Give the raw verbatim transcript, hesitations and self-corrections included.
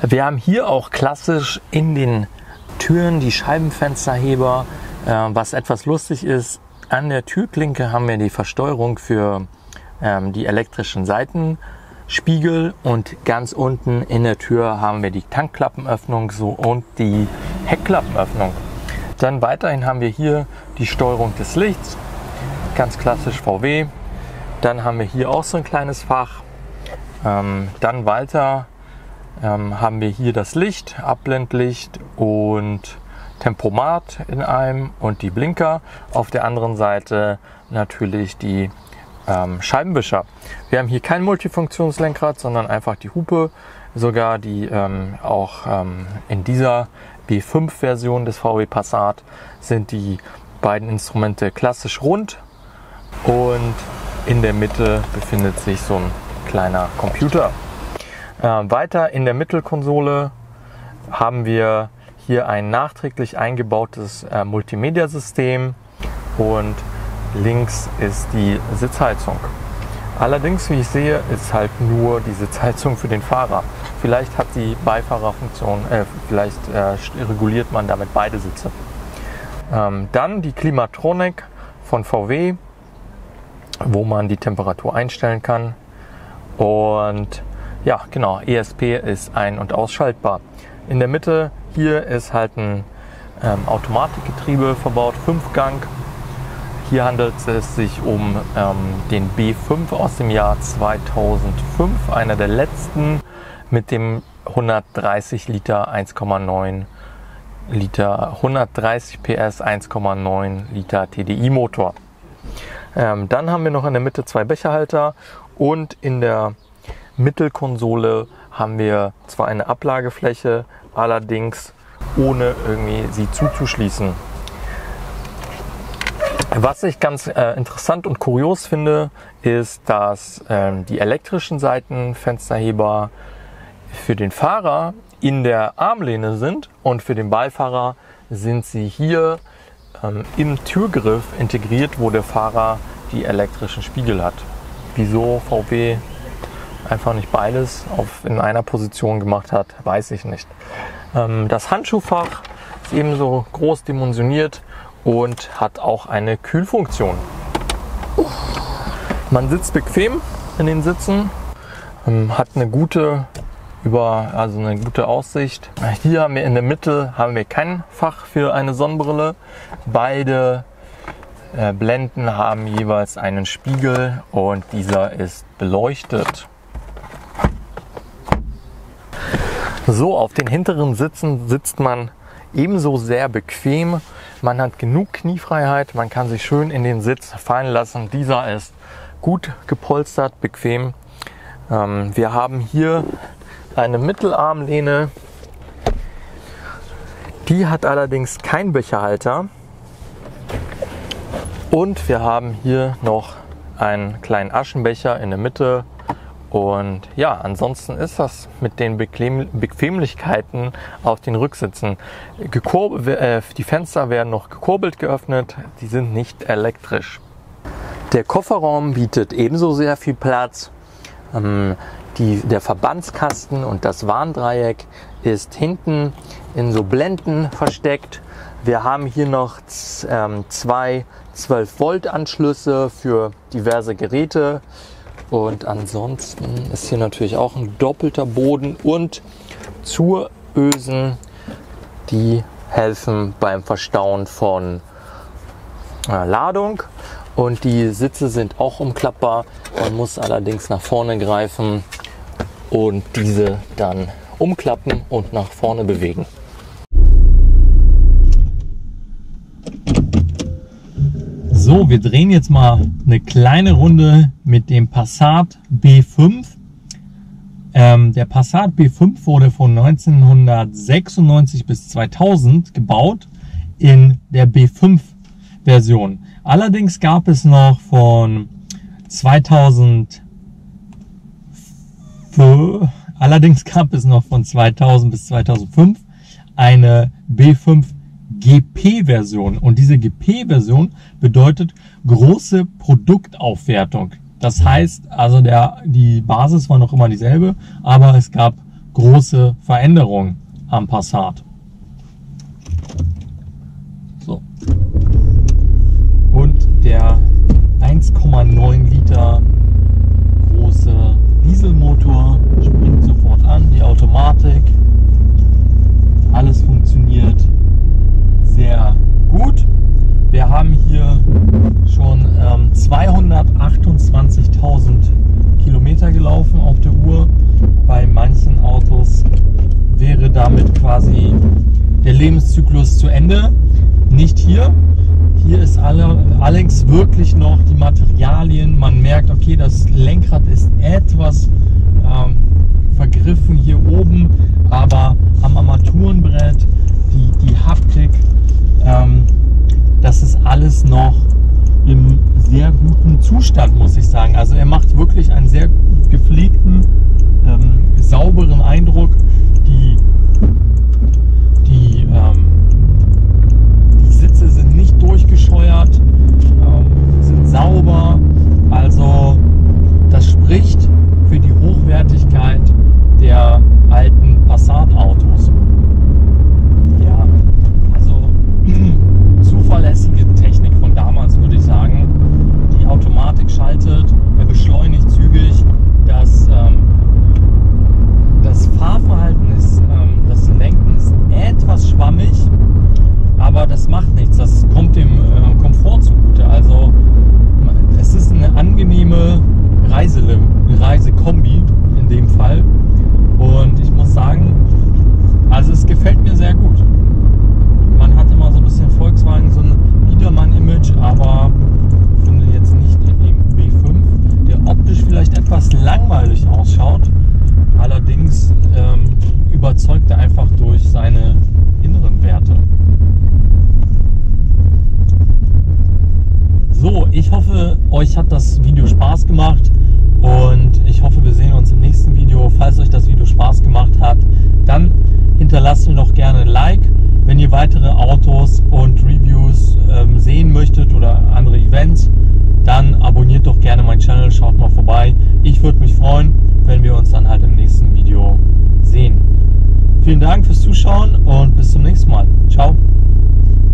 Wir haben hier auch klassisch in den Türen die Scheibenfensterheber. Äh, was etwas lustig ist, an der Türklinke haben wir die Versteuerung für ähm, die elektrischen Seitenspiegel und ganz unten in der Tür haben wir die Tankklappenöffnung so und die Heckklappenöffnung. Dann weiterhin haben wir hier die Steuerung des Lichts, ganz klassisch V W. Dann haben wir hier auch so ein kleines Fach. Ähm, dann weiter ähm, haben wir hier das Licht, Abblendlicht und Tempomat in einem und die Blinker. Auf der anderen Seite natürlich die ähm, Scheibenwischer. Wir haben hier kein Multifunktionslenkrad, sondern einfach die Hupe. Sogar die ähm, auch ähm, in dieser B fünf Version des V W Passat sind die beiden Instrumente klassisch rund und in der Mitte befindet sich so ein kleiner Computer. Äh, weiter in der Mittelkonsole haben wir hier ein nachträglich eingebautes äh, Multimedia-System und links ist die Sitzheizung. Allerdings, wie ich sehe, ist halt nur die Sitzheizung für den Fahrer. Vielleicht hat die Beifahrerfunktion, äh, vielleicht äh, reguliert man damit beide Sitze. Ähm, dann die Klimatronik von V W, wo man die Temperatur einstellen kann. Und ja, genau, E S P ist ein- und ausschaltbar. In der Mitte hier ist halt ein ähm, Automatikgetriebe verbaut, Fünfgang. Hier handelt es sich um ähm, den B fünf aus dem Jahr zweitausendfünf, einer der letzten mit dem hundertdreißig Liter eins Komma neun Liter, hundertdreißig P S eins Komma neun Liter T D I Motor. Ähm, dann haben wir noch in der Mitte zwei Becherhalter und in der Mittelkonsole haben wir zwar eine Ablagefläche, allerdings ohne irgendwie sie zuzuschließen. Was ich ganz äh, interessant und kurios finde, ist, dass ähm, die elektrischen Seitenfensterheber für den Fahrer in der Armlehne sind und für den Beifahrer sind sie hier ähm, im Türgriff integriert, wo der Fahrer die elektrischen Spiegel hat. Wieso V W einfach nicht beides auf, in einer Position gemacht hat, weiß ich nicht. Ähm, das Handschuhfach ist ebenso groß dimensioniert und hat auch eine Kühlfunktion. Man sitzt bequem in den Sitzen, ähm, hat eine gute über also eine gute Aussicht. Hier haben wir in der Mitte haben wir kein Fach für eine Sonnenbrille. Beide äh, Blenden haben jeweils einen Spiegel und dieser ist beleuchtet. So, auf den hinteren Sitzen sitzt man ebenso sehr bequem. Man hat genug Kniefreiheit, man kann sich schön in den Sitz fallen lassen. Dieser ist gut gepolstert, bequem. Ähm, wir haben hier eine Mittelarmlehne. Die hat allerdings keinen Becherhalter. Und wir haben hier noch einen kleinen Aschenbecher in der Mitte. Und ja, ansonsten ist das mit den Bequem Bequemlichkeiten auf den Rücksitzen. Äh, die Fenster werden noch gekurbelt geöffnet, die sind nicht elektrisch. Der Kofferraum bietet ebenso sehr viel Platz. Ähm, die, der Verbandskasten und das Warndreieck ist hinten in so Blenden versteckt. Wir haben hier noch ähm, zwei zwölf Volt Anschlüsse für diverse Geräte. Und ansonsten ist hier natürlich auch ein doppelter Boden und Zurösen, die helfen beim Verstauen von äh, Ladung. Und die Sitze sind auch umklappbar. Man muss allerdings nach vorne greifen und diese dann umklappen und nach vorne bewegen. So, wir drehen jetzt mal eine kleine Runde mit dem Passat B fünf. Ähm, der Passat B fünf wurde von neunzehnhundertsechsundneunzig bis zweitausend gebaut in der B fünf Version. Allerdings gab es noch von zweitausend, allerdings gab es noch von zweitausend bis zweitausendfünf eine B fünf G P-Version. Und diese G P-Version bedeutet große Produktaufwertung. Das heißt, also der, die Basis war noch immer dieselbe, aber es gab große Veränderung am Passat. So. Und der eins Komma neun Liter große Dieselmotor springt sofort an, die Automatik. Alles funktioniert sehr gut. Wir haben hier schon ähm, zweihundertachtundzwanzigtausend Kilometer gelaufen auf der Uhr. Bei manchen Autos wäre damit quasi der Lebenszyklus zu Ende. Nicht hier. Hier ist alle, allerdings wirklich noch die Materialien. Man merkt, okay, das Lenkrad ist etwas ähm, vergriffen hier oben, aber am Armaturenbrett, die, die Haptik, ähm, das ist alles noch im sehr guten Zustand, muss ich sagen. Also er macht wirklich einen sehr gepflegten, ähm, sauberen Eindruck. Die, die, ähm, die Sitze sind nicht durchgescheuert, ähm, sind sauber. Also das spricht für die Hochwertigkeit der alten Passat-Autos. Ja, also zuverlässige Technik von damals, würde ich sagen. Die Automatik schaltet, er beschleunigt zügig. Das, ähm, das Fahrverhalten ist, ähm, das Lenken ist etwas schwammig, aber das macht nichts. Das kommt dem äh, Komfort zugute. Also es ist eine angenehme Reise, Reisekombi in dem Fall. Und ich muss sagen, also es gefällt mir sehr gut. Man hat immer so ein bisschen Volkswagen, so ein Biedermann-Image, aber ich finde jetzt nicht in dem B fünf, der optisch vielleicht etwas langweilig ausschaut. Allerdings ähm, überzeugt er einfach durch seine inneren Werte. So, ich hoffe, euch hat das Video Spaß gemacht und ich hoffe, wir sehen uns im nächsten Video. Falls euch das Video Spaß gemacht hat, dann hinterlasst mir doch gerne ein Like. Wenn ihr weitere Autos und Reviews ähm, sehen möchtet oder andere Events, dann abonniert doch gerne meinen Channel, schaut mal vorbei. Ich würde mich freuen, wenn wir uns dann halt im nächsten Video sehen. Vielen Dank fürs Zuschauen und bis zum nächsten Mal. Ciao.